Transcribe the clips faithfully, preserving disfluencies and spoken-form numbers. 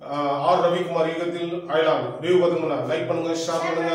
R Ravikumar இயக்கத்தில் Ayalaan review பார்த்துங்கன்னா like பண்ணுங்க, ஷேர் பண்ணுங்க.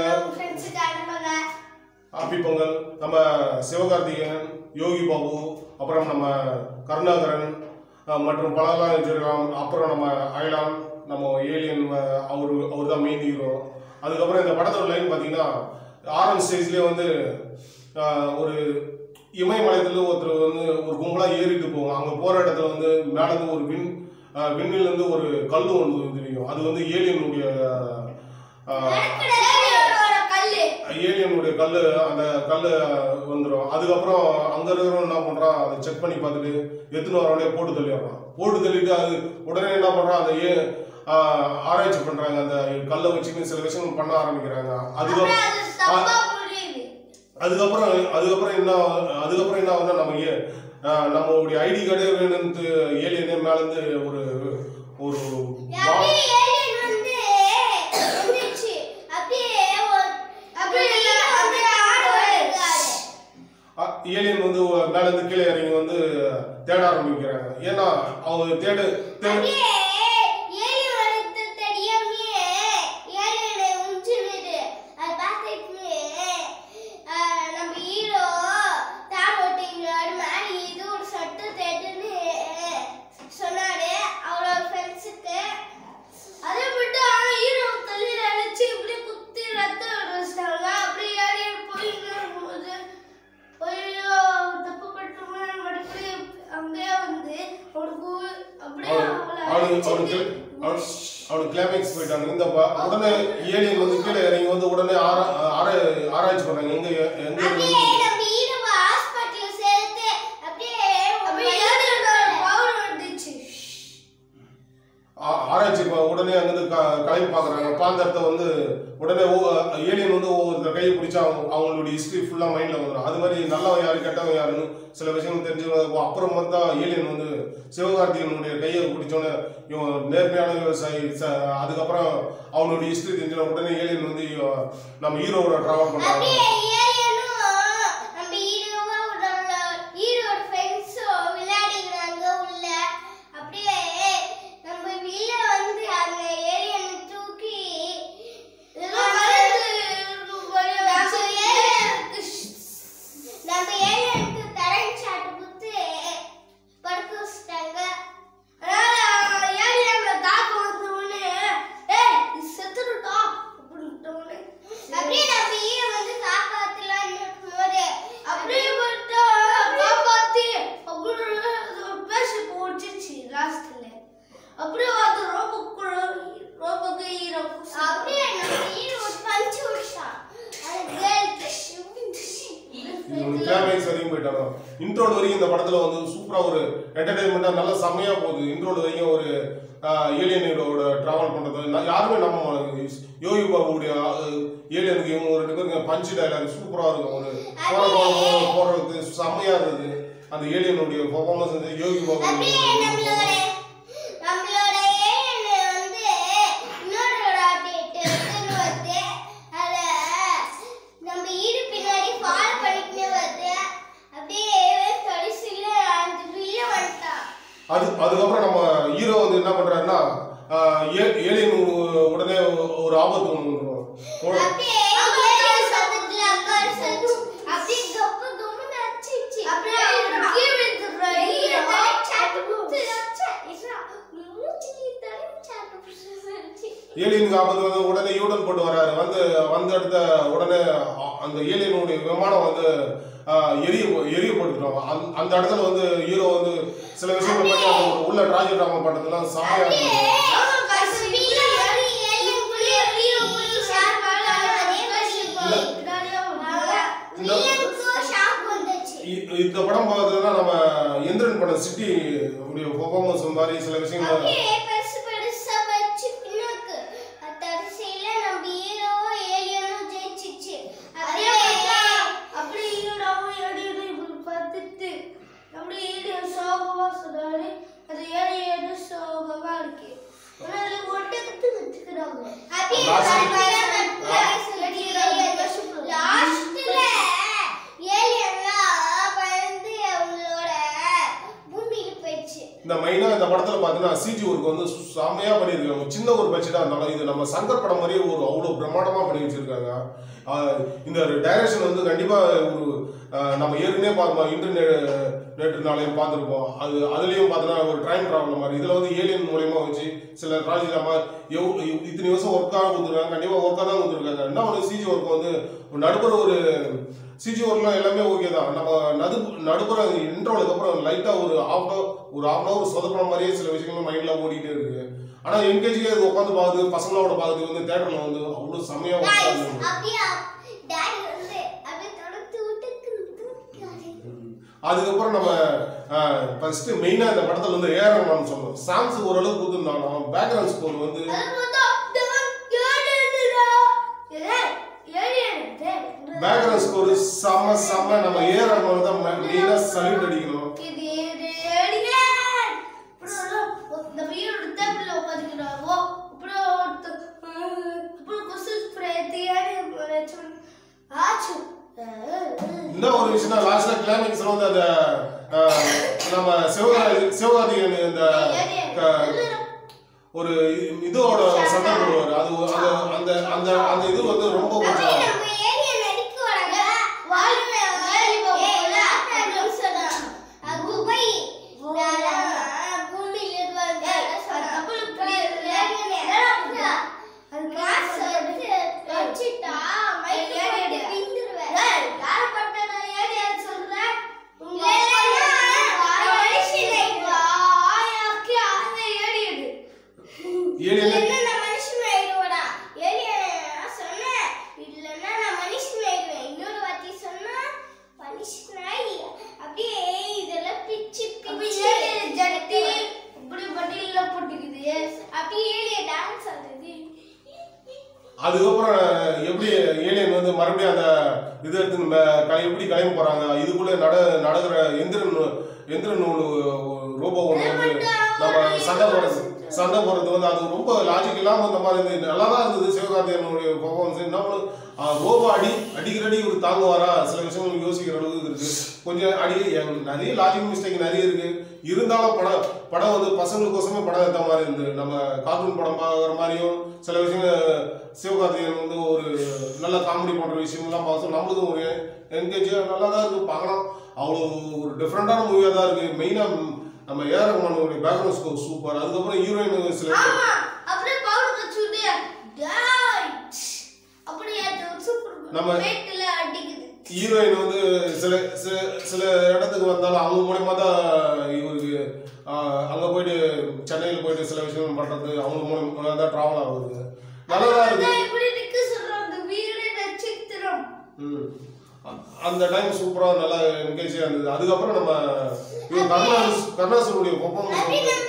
ஹாப்பி பொங்கல். நம்ம சிவகார்த்திகேயன், யோகி பாபு, அப்புறம் நம்ம கருணாகரன் மற்றும் பலரெல்லாம் வச்சிருக்கலாம். அப்புறம் நம்ம அயலான், நம்ம ஏலியன், அவரு அவர் தான் மெயின் ஹீரோ. அதுக்கப்புறம் இந்த படத்தோட லைன் பார்த்தீங்கன்னா ஆரன் ஸ்டேஜ்லேயே வந்து ஒரு இமயமலையத்துல ஒருத்தர் வந்து ஒரு கும்பலாக ஏறிட்டு போவோம். அங்கே போகிற இடத்துல வந்து மேலேருந்து ஒரு விண் விண்ணிலிருந்து ஒரு கல் வந்து தெரியும். அது வந்து ஏலியனுடைய ஏலியனுடைய கல். அந்த கல் வந்துடும். அதுக்கப்புறம் அங்கே இருக்கிறவங்க என்ன பண்ணுறான், அதை செக் பண்ணி பார்த்துட்டு எத்தனை வரவனே போட்டு தள்ளிடுறான். போட்டு தள்ளிட்டு அது உடனே என்ன பண்ணுறான், அந்த ஏ ஆராய்ச்சி பண்ணுறாங்க. அந்த கல்லை வச்சுன்னு சில விஷயங்கள் பண்ண ஆரம்பிக்கிறாங்க. அதுக்கப்புறம் அதுக்கப்புறம் அதுக்கப்புறம் என்ன அதுக்கப்புறம் என்ன ஆகுதுன்னா நம்ம ஏ நம்மளுடைய ஐடி கார்டே வேணும்னு ஏலியனே மேலேருந்து ஒரு ஒரு ஏலியன் வந்து மேலேருந்து கீழே இறங்கி வந்து தேட ஆரம்பிக்கிறாங்க. ஏன்னா அவங்க தேடு தேடு அவனுக்கு கிளைமேக்ஸ் போயிட்டாங்க. இந்த உடனே ஏலியன் வந்து கீழே இறங்கி வந்து உடனே ஆராய்ச்சி பண்ணாங்க. எங்க எங்க ஆராய்ச்சி உடனே அங்கிருந்து கலைப்பு பார்க்குறாங்க. பாந்தரத்தை வந்து உடனே ஏலியன் வந்து ஒவ்வொரு கையை பிடிச்சா அவங்களுடைய ஹிஸ்ட்ரி ஃபுல்லாக மைண்டில் வந்துடும். அது மாதிரி நல்லவன் யாரு கெட்டவன் யாருன்னு சில விஷயங்கள் தெரிஞ்சுக்கணும். அப்புறம் வந்து தான் ஏலியன் வந்து சிவகார்த்திகனுடைய கையை பிடிச்சோன்னே இவன் நேர்மையான விவசாயி. அதுக்கப்புறம் அவனுடைய ஹிஸ்ட்ரி தெரிஞ்ச உடனே ஏலியன் வந்து நம்ம ஹீரோவோட ட்ராவல் பண்ணுறாங்க. இன்ட்ரோல் வரைக்கும் இந்த படத்துல வந்து சூப்பரா ஒரு என்டர்டைன்மெண்டா நல்ல செம்மையா போகுது. இன்ட்ரோல் வரைக்கும் ஒரு ஏலியனோட டிராவல் பண்றது யாருமே நம்ம யோகி பாபுடைய ஏலியனுக்கு இவங்க ஒரு ரெண்டு பேருக்கு பஞ்சு டைலாக் சூப்பரா இருக்கும். ஒரு போடுறது செம்மையா இருந்தது. அந்த ஏலியனுடைய பெர்ஃபார்மன்ஸ் வந்து யோகி பாபு அது அதுக்கப்புறம் நம்ம ஹீரோ வந்து என்ன பண்றாருன்னா ஏலியன் உடனே ஒரு ஆபத்து ஒன்று வந்துடும். ஏலியனுக்கு ஆபத்து வந்து உடனே யூடன் போட்டு வர்றாரு. வந்து வந்த இடத்த உடனே அந்த ஏலியனுடைய விமானம் வந்து எரிய எரியப்பட்டுட்டோம். அந்த இடத்துல வந்து ஹீரோ வந்து சில விஷயங்கள் பண்ணி அந்த உள்ள டிராஜி டிராமா பண்றதுலாம் சாமையா இருக்கு. இந்த படம் பார்த்ததுன்னா நம்ம எந்திரன் படம் சிட்டி பெர்ஃபார்மன்ஸ் மாதிரி சில விஷயங்கள் இந்த மெயினா இந்த படத்துல பாத்தீங்கன்னா என்னன்னா சிஜி ஒர்க் வந்து செம்மையா பண்ணியிருக்காங்க. சின்ன ஒரு பட்ஜெட்டா இருந்தாலும் இது நம்ம சங்கர் படம் மாதிரியே ஒரு அவ்வளோ பிரம்மாண்டமா பண்ணி வச்சிருக்காங்க. இந்த டைரக்ஷன் வந்து கண்டிப்பா ஒரு நம்ம ஏற்கனவே பார்ப்போம் இன்டர்நெட் நேற்றுனாலையும் பார்த்துருப்போம். அது அதுலேயும் பார்த்தோன்னா ஒரு ட்ரைன் ட்ராவல் மாதிரி இதில் வந்து ஏலியன் மூலயமா வச்சு சில ப்ராஜெக்ட் நம்ம எவ் இத்தனை வருஷம் ஒர்க்காக கொடுத்துருக்காங்க. கண்டிப்பாக ஒர்க்காக தான் கொடுத்துருக்காங்க. என்ன ஒன்று சிஜி ஒர்க் வந்து நடுப்புற ஒரு சிஜி ஒர்க்லாம் எல்லாமே ஓகே தான். நம்ம நடு நடுப்புற இன்ட்ரோலுக்கு அப்புறம் லைட்டாக ஒரு ஆஃப் ஒரு ஹாஃப் அன் அவர் சொதப்பின மாதிரியே சில விஷயங்கள் மைண்டில் ஓடிக்கிட்டே இருக்கு. ஆனால் என்கேஜிக்கே அது உட்காந்து பார்க்குது பசங்களோட பார்க்குது வந்து தேட்டரில் வந்து அவ்வளோ செம்மையாக உட்காந்து அதுக்கப்புறம் நம்ம ஃபர்ஸ்ட் மெயினாக இந்த படத்தில் வந்து ஏஆர்ரஹ்மான் சொல்லணும். சாங்ஸ் ஓரளவுக்கு கொடுத்துருந்தாலும் பேக்ரவுண்ட் ஸ்கோர் வந்து பேக்ரவுண்ட் ஸ்கோர் செம்ம செம்ம நம்ம ஏஆர்ரஹ்மான் தான் மெயினாக சல்யூட் அடிக்கணும். இன்னும் ஒரு விஷயம் லாஸ்ட்ல கிளைமேக்ஸ்ல வந்து அந்த நம்ம சிவகார்த்திகேயன் இந்த ஒரு இதோட சண்டை போடுவார். அது அந்த அந்த அந்த இது வந்து ரொம்ப கொஞ்சம் அதுக்கப்புறம் எப்படி ஏலியன் வந்து மறுபடியும் அந்த இது எடுத்து எப்படி கிளம்பி போறாங்க. இதுக்குள்ள நட நடக்கிற எந்திரன் எந்திரன் ரோபோ ஒன்று வந்து நம்ம சண்டை போடுறது சண்டை போடுறது வந்து அது ரொம்ப லாஜிக் இல்லாமல் இந்த மாதிரி இருந்தது. நல்லா தான் இருந்தது சிவகார்த்திகேயனுடைய பர்ஃபார்மன்ஸ். என்ன ரோபோ அடி அடிக்கிற அடி ஒரு தாங்குவாரா சில விஷயங்கள் யோசிக்கிற அளவுக்கு இருக்கு. கொஞ்சம் அடி நிறைய லாஜிக் மிஸ்டேக் நிறைய இருக்கு. இருந்தாலும் படம் படம் வந்து பசங்களுக்கோசமே படம் எடுத்த மாதிரி இருந்தது. நம்ம கார்ட்டூன் படம் பார்க்குற மாதிரியும் சில விஷயங்கள் சிவகார்த்திகேயன் வந்து ஒரு நல்ல காமெடி பண்ணுற விஷயங்கள்லாம் பார்த்தோம். நம்மளுக்கும் ஒரு என்கேஜாக நல்லா தான் இருக்குது பார்க்கலாம். அவ்வளோ ஒரு டிஃப்ரெண்டான மூவியாக தான் இருக்குது. மெயினாக நம்ம ஏஆர்ரஹ்மானுடைய பேக்ரவுண்ட் ஸ்கோர் சூப்பர். அதுக்கப்புறம் ஹீரோயின் சில நம்ம ஹீரோயின் வந்து சில சில இடத்துக்கு வந்தாலும் அவங்க மூலயமா தான் இவருக்கு அங்கே போயிட்டு சென்னையில் போயிட்டு சில விஷயங்கள் பண்ணுறது அவங்க மூலயமா தான் ட்ராவல் ஆகுது. நல்லா தான் இருக்கு. அந்த டைம் சூப்பராக நல்லா என்கேஜாக இருந்தது. அதுக்கப்புறம் நம்ம கருணாஸ் கருணாசனுடைய பர்ஃபார்மன்ஸ்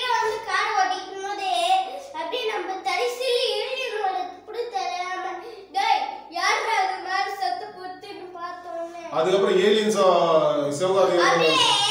அதுக்கப்புறம் ஏலியன்ஸ் சிவகார்த்திகேயன்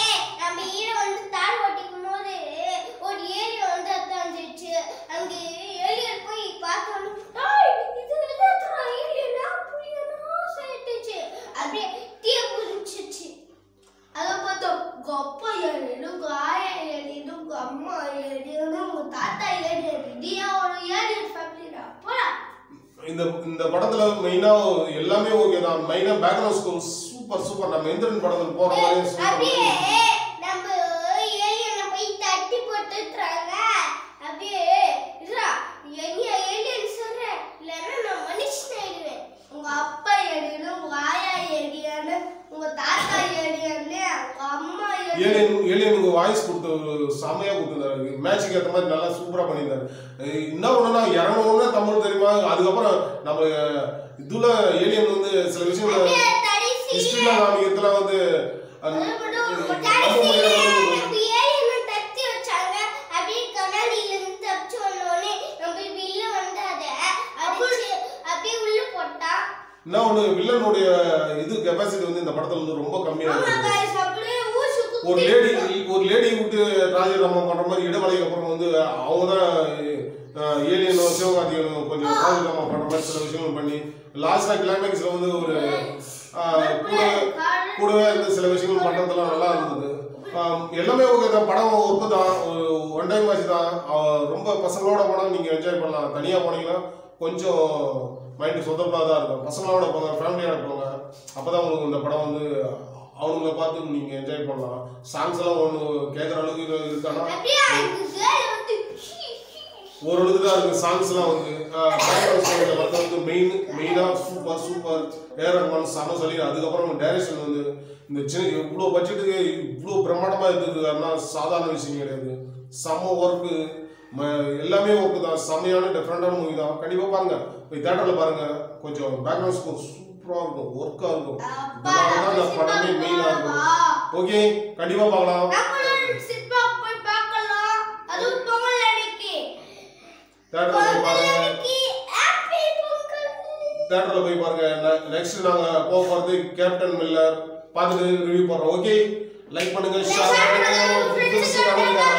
இந்த இந்த படத்துல மெயினா எல்லாமே ஓகே தான். மெயினா பேக்ரவுண்ட் ஸ்கோர் சூப்பர் சூப்பர். நம்ம எந்திரன் படத்துல போற மாதிரி அப்படியே நம்ம ஏலியனை போய் தட்டி போட்டுறாங்க. அப்படியே இதுடா எங்க ஏலியன் சொல்ற இல்லன்னா நான் மனுஷன் ஆயிடுவேன். உங்க அப்பா ஏலியன், உங்க ஆயா ஏலியன், உங்க தாத்தா ஏலியன், உங்க அம்மா ஏலியன் ஏலியனுக்கு வாய்ஸ் கொடுத்து செமையா கொடுத்துருந்தாரு. மேட்சுக்கு ஏற்ற மாதிரி நல்லா சூப்பரா பண்ணியிருந்தாரு. என்ன ஒண்ணுன்னா இறங்கணும்னா தமிழ் தெரியுமா. அதுக்கப்புறம் நம்ம இதுல ஏலியன் வந்து சில விஷயங்கள் ஹிஸ்டரியில காமிக்கிறதுல வந்து என்ன ஒண்ணு வில்லனுடைய இது கெப்பாசிட்டி வந்து இந்த படத்துல வந்து ரொம்ப கம்மியா இருக்கு. ஒரு லேடி ஒரு லேடி விட்டு ராஜராமன் பண்ற மாதிரி இடமலைக்கு அப்புறம் வந்து அவங்க தான் ஏலியனும் சிவகார்த்திகேயனும் கொஞ்சம் ராஜராமன் பண்ற மாதிரி சில விஷயங்கள் பண்ணி லாஸ்டா கிளைமேக்ஸ்ல வந்து ஒரு கூட கூடவே இருந்து சில விஷயங்கள் பண்றதுலாம் நல்லா இருந்தது. எல்லாமே ஓகே தான். படம் ஒர்க்கு தான், ஒன் டைம் வாட்ச் தான். ரொம்ப பசங்களோட போனால் நீங்கள் என்ஜாய் பண்ணலாம். தனியாக போனீங்கன்னா கொஞ்சம் மைண்டு சொதப்பாக தான் இருக்கும். பசங்களோட போங்க, ஃபேமிலியோட போங்க, அப்போ தான் உங்களுக்கு இந்த படம் வந்து அவங்கள பார்த்து நீங்கள் என்ஜாய் பண்ணலாம். சாங்ஸ் எல்லாம் ஒன்று கேட்குற அளவுக்கு இருக்கானா ஓரளவுக்கு தான் இருக்குது. சாங்ஸ்லாம் வந்து பேக்ரவுண்ட் வந்து வந்து மெயின் மெயினாக சூப்பர் சூப்பர் ஏஆர் ரஹ்மான் செம சொல்லி. அதுக்கப்புறம் டைரக்ஷன் வந்து இந்த சின்ன இவ்வளோ பட்ஜெட்டுக்கு இவ்வளோ பிரம்மாண்டமாக இருந்திருக்காருன்னா சாதாரண விஷயம் கிடையாது. செம்ம ஒர்க்கு, எல்லாமே ஒர்க்கு தான். செம்மையான டிஃப்ரெண்டான மூவி தான். கண்டிப்பாக பாருங்க, போய் தேட்டரில் பாருங்க. கொஞ்சம் பேக்ரவுண்ட் ஸ்கோர் சூப்பராக இருக்கும், ஒர்க்காக இருக்கும். இதனால தான் இந்த படமே மெயினாக இருக்கும். ஓகே, கண்டிப்பாக பார்க்கலாம். தேட்டரில் போய் பாருங்க, தேட்டரில் போய் பாருங்க. நெக்ஸ்ட் நாங்கள் போக போகிறது கேப்டன் மில்லர் பார்த்துட்டு ரிவ்யூ பண்ணுறோம். ஓகே, லைக் பண்ணுங்க, ஷேர் பண்ணுங்க.